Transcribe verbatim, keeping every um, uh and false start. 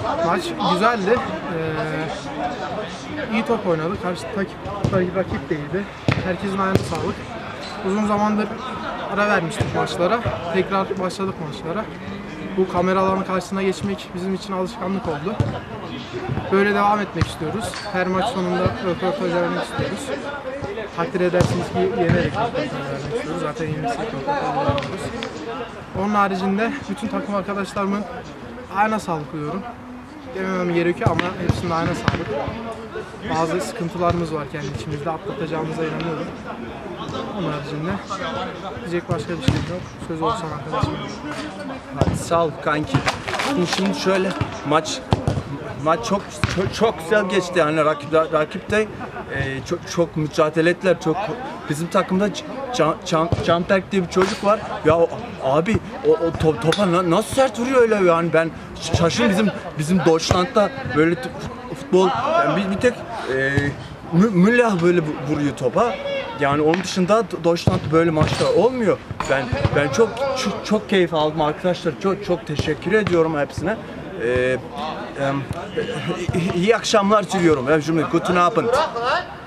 Maç güzeldi. Ee, iyi top oynadı. Karşı takip, takip rakip değildi. Herkesin ayağına sağlık. Uzun zamandır ara vermiştik maçlara. Tekrar başladık maçlara. Bu kameraların karşısına geçmek bizim için alışkanlık oldu. Böyle devam etmek istiyoruz. Her maç sonunda röportaj vermek istiyoruz. Takdir edersiniz ki yenerek röportaj vermek istiyoruz. Zaten yenilsek röportaj vermiyoruz. Onun haricinde bütün takım arkadaşlarımın ayağına sağlık diyorum. Dememem gerekiyor ama hepsinin ayağına sağlık. Bazı sıkıntılarımız var kendi içimizde, atlatacağımıza inanıyorum. Onun haricinde diyecek başka bir şey yok. Söz olsun arkadaşım. Hadi sağ ol kanki. Şimdi şöyle maç maç çok çok, çok güzel geçti yani rakip rakip de e, çok çok mücadele ettiler. Çok bizim takımda Can, Can, Canberk diye bir çocuk var. Ya abi o, o top, topa na, nasıl sert vuruyor öyle yani ben şaşırdım bizim bizim Deutschland'da böyle futbol yani bir, bir tek e, Müller böyle vuruyor topa. Yani onun dışında Deutschland'da böyle maçlar olmuyor. Ben ben çok çok, çok keyif aldım arkadaşlar. Çok çok teşekkür ediyorum hepsine. Ee, e, iyi akşamlar diliyorum. Guten Abend.